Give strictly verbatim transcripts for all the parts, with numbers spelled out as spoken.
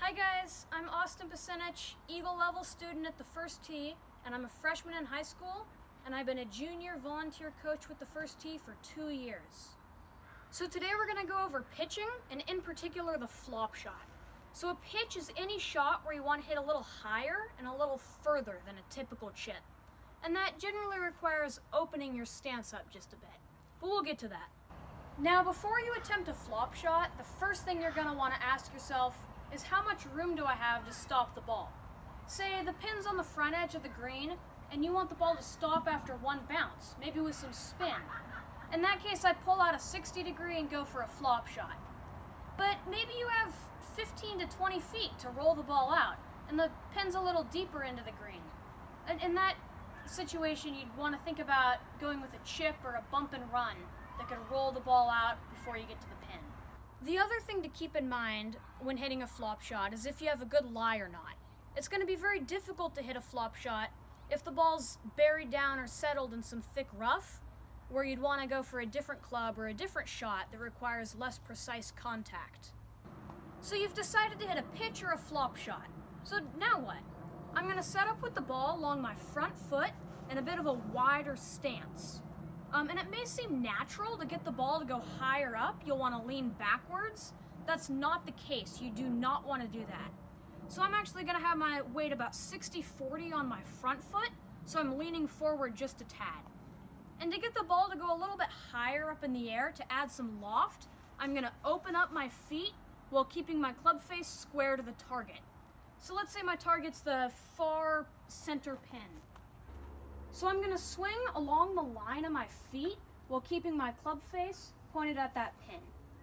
Hi guys, I'm Austin Pasinich, Eagle level student at the First Tee, and I'm a freshman in high school, and I've been a junior volunteer coach with the First Tee for two years. So today we're going to go over pitching, and in particular the flop shot. So a pitch is any shot where you want to hit a little higher and a little further than a typical chip. And that generally requires opening your stance up just a bit. But we'll get to that. Now before you attempt a flop shot, the first thing you're going to want to ask yourself is how much room do I have to stop the ball? Say the pin's on the front edge of the green and you want the ball to stop after one bounce, maybe with some spin. In that case, I'd pull out a sixty degree and go for a flop shot. But maybe you have fifteen to twenty feet to roll the ball out and the pin's a little deeper into the green. And in that situation, you'd want to think about going with a chip or a bump and run that could roll the ball out before you get to the pin. The other thing to keep in mind when hitting a flop shot is if you have a good lie or not. It's going to be very difficult to hit a flop shot if the ball's buried down or settled in some thick rough, where you'd want to go for a different club or a different shot that requires less precise contact. So you've decided to hit a pitch or a flop shot. So now what? I'm going to set up with the ball along my front foot in a bit of a wider stance. Um, and it may seem natural to get the ball to go higher up. You'll want to lean backwards. That's not the case. You do not want to do that. So I'm actually going to have my weight about sixty forty on my front foot, so I'm leaning forward just a tad. And to get the ball to go a little bit higher up in the air to add some loft, I'm going to open up my feet while keeping my club face square to the target. So let's say my target's the far center pin. So I'm going to swing along the line of my feet while keeping my club face pointed at that pin.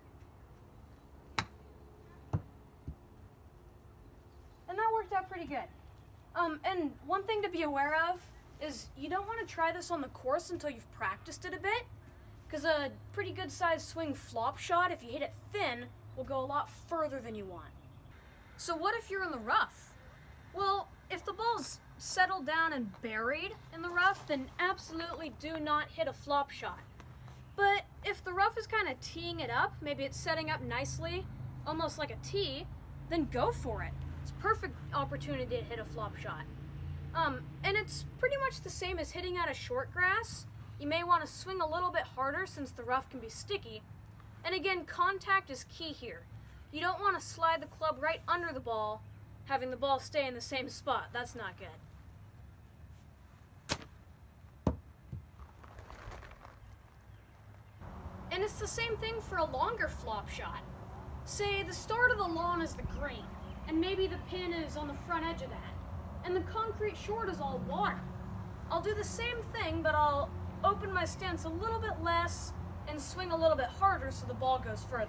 And that worked out pretty good. Um, and one thing to be aware of is you don't want to try this on the course until you've practiced it a bit, because a pretty good sized swing flop shot, if you hit it thin, will go a lot further than you want. So what if you're in the rough? Well, if the ball's settled down and buried in the rough, then absolutely do not hit a flop shot. But if the rough is kind of teeing it up, maybe it's setting up nicely, almost like a tee, then go for it. It's a perfect opportunity to hit a flop shot. Um, and it's pretty much the same as hitting out of short grass. You may want to swing a little bit harder since the rough can be sticky. And again, contact is key here. You don't want to slide the club right under the ball, having the ball stay in the same spot. That's not good. And it's the same thing for a longer flop shot. Say the start of the lawn is the green, and maybe the pin is on the front edge of that, and the concrete short is all water. I'll do the same thing, but I'll open my stance a little bit less and swing a little bit harder so the ball goes further.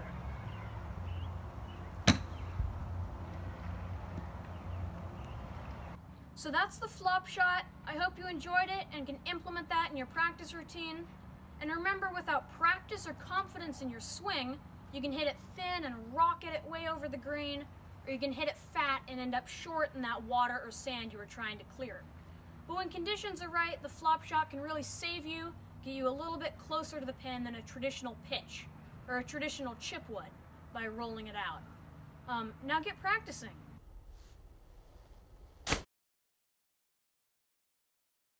So that's the flop shot. I hope you enjoyed it and can implement that in your practice routine. And remember, without practice or confidence in your swing, you can hit it thin and rocket it way over the green, or you can hit it fat and end up short in that water or sand you were trying to clear. But when conditions are right, the flop shot can really save you, get you a little bit closer to the pin than a traditional pitch or a traditional chip would by rolling it out. Um, now get practicing.